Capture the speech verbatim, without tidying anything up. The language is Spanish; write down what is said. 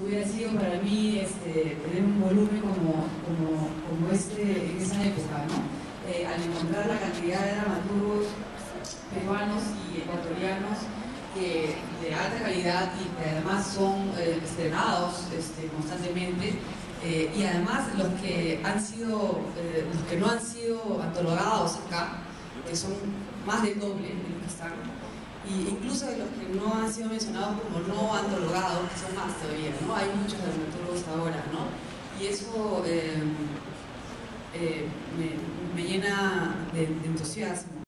hubiera sido para mí este, tener un volumen como, como, como este en esa época, ¿no? Eh, al encontrar la cantidad de dramaturgos peruanos y ecuatorianos que, de alta calidad y que además son eh, estrenados este, constantemente, eh, y además los que han sido, eh, los que no han sido antologados acá, que son más del doble de los que están, y incluso de los que no han sido mencionados como no antologados, que son más todavía, ¿no? Hay muchos dramaturgos ahora, ¿no? Y eso eh, eh, me, me llena de, de entusiasmo.